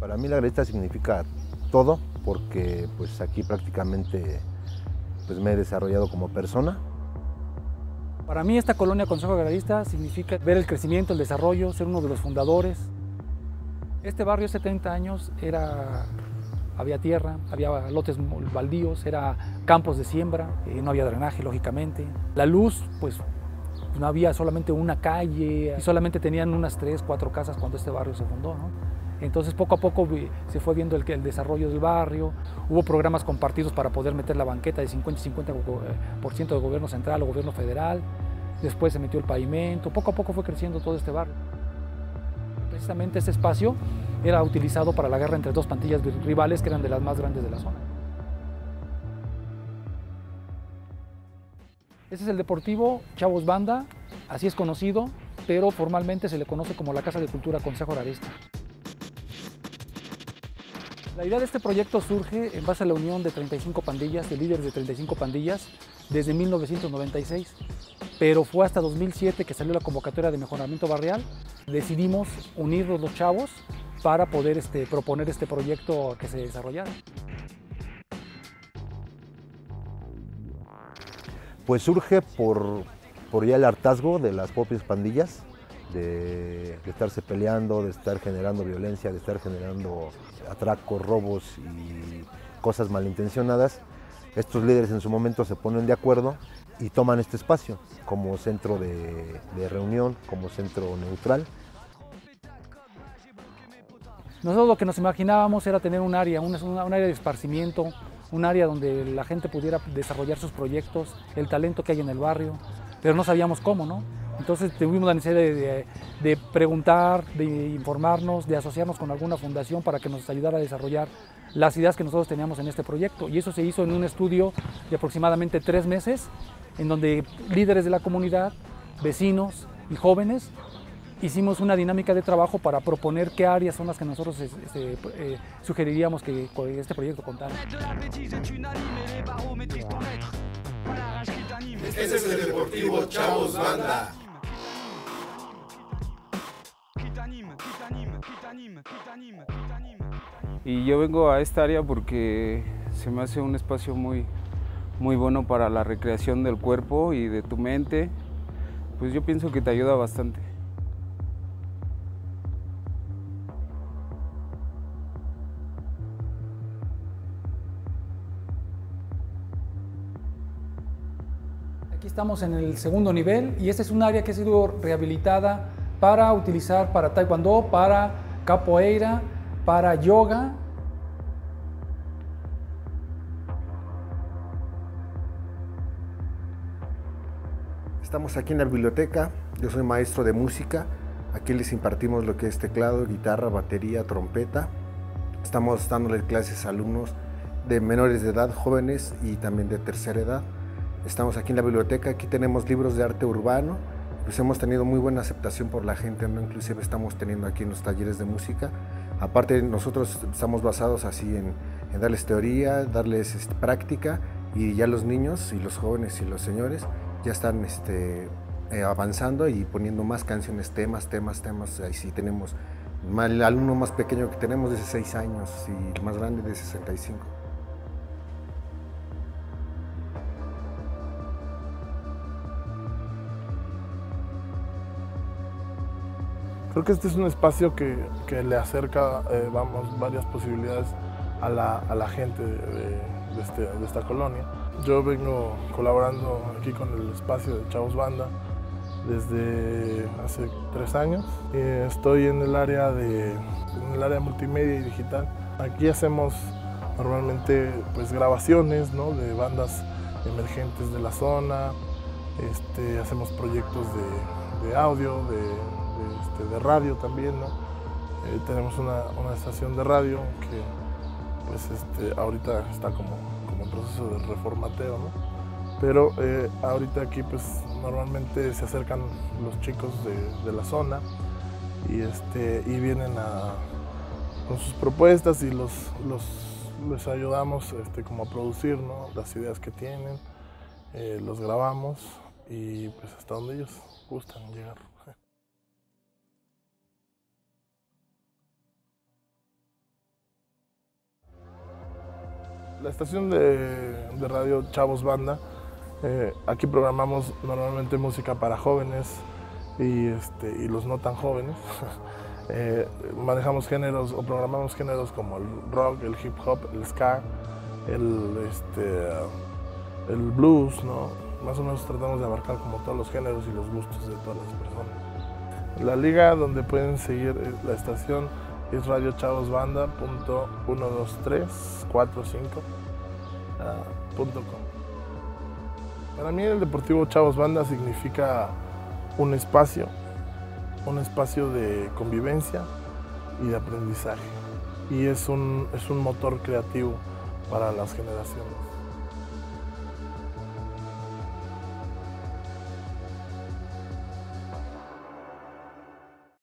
Para mí la Agrarista significa todo, porque pues aquí prácticamente pues me he desarrollado como persona. Para mí esta colonia Consejo Agrarista significa ver el crecimiento, el desarrollo, ser uno de los fundadores. Este barrio hace 30 años había tierra, había lotes baldíos, era campos de siembra, no había drenaje lógicamente. La luz, pues no había, solamente una calle y solamente tenían unas 3, 4 casas cuando este barrio se fundó, ¿no? Entonces poco a poco se fue viendo el desarrollo del barrio, hubo programas compartidos para poder meter la banqueta de 50 y 50% de gobierno central o gobierno federal, después se metió el pavimento, poco a poco fue creciendo todo este barrio. Precisamente este espacio era utilizado para la guerra entre dos pandillas rivales que eran de las más grandes de la zona. Este es el Deportivo Chavos Banda, así es conocido, pero formalmente se le conoce como la Casa de Cultura Consejo Agrarista. La idea de este proyecto surge en base a la unión de 35 pandillas, de líderes de 35 pandillas, desde 1996. Pero fue hasta 2007 que salió la convocatoria de mejoramiento barrial. Decidimos unirnos los chavos para poder proponer este proyecto que se desarrollara. Pues surge por ya el hartazgo de las propias pandillas, de estarse peleando, de estar generando violencia, de estar generando atracos, robos y cosas malintencionadas. Estos líderes en su momento se ponen de acuerdo y toman este espacio como centro de reunión, como centro neutral. Nosotros lo que nos imaginábamos era tener un área de esparcimiento, un área donde la gente pudiera desarrollar sus proyectos, el talento que hay en el barrio, pero no sabíamos cómo, ¿no? Entonces tuvimos la necesidad de preguntar, de informarnos, de asociarnos con alguna fundación para que nos ayudara a desarrollar las ideas que nosotros teníamos en este proyecto. Y eso se hizo en un estudio de aproximadamente 3 meses, en donde líderes de la comunidad, vecinos y jóvenes, hicimos una dinámica de trabajo para proponer qué áreas son las que nosotros sugeriríamos que este proyecto contara. Ese es el Deportivo Chavos Banda. Y yo vengo a esta área porque se me hace un espacio muy bueno para la recreación del cuerpo y de tu mente. Pues yo pienso que te ayuda bastante. Aquí estamos en el segundo nivel y esta es un área que ha sido rehabilitada para utilizar para taekwondo, para capoeira, para yoga. Estamos aquí en la biblioteca, yo soy maestro de música, aquí les impartimos lo que es teclado, guitarra, batería, trompeta. Estamos dándole clases a alumnos de menores de edad, jóvenes y también de tercera edad. Estamos aquí en la biblioteca, aquí tenemos libros de arte urbano, pues hemos tenido muy buena aceptación por la gente, ¿no? Inclusive estamos teniendo aquí en los talleres de música. Aparte nosotros estamos basados así en darles teoría, darles práctica, y ya los niños y los jóvenes y los señores ya están avanzando y poniendo más canciones, temas. Ahí sí tenemos el alumno más pequeño que tenemos de 6 años y el más grande de 65. Creo que este es un espacio que le acerca varias posibilidades a la gente de esta colonia. Yo vengo colaborando aquí con el espacio de Chavos Banda desde hace 3 años. Estoy en el área de multimedia y digital. Aquí hacemos normalmente pues, grabaciones, ¿no? De bandas emergentes de la zona. Hacemos proyectos de audio, de radio también, ¿no? Tenemos una estación de radio que pues, ahorita está como en proceso de reformateo, ¿no? Pero ahorita aquí pues normalmente se acercan los chicos de la zona y vienen con sus propuestas y les ayudamos como a producir, ¿no? Las ideas que tienen, los grabamos y pues hasta donde ellos gustan llegar. La estación de radio Chavos Banda, aquí programamos normalmente música para jóvenes y los no tan jóvenes. Manejamos géneros o programamos géneros como el rock, el hip hop, el ska, el blues, ¿no? Más o menos tratamos de abarcar como todos los géneros y los gustos de todas las personas. La liga donde pueden seguir la estación es radiochavosbanda.12345.com. Para mí el Deportivo Chavos Banda significa un espacio de convivencia y de aprendizaje, y es un motor creativo para las generaciones.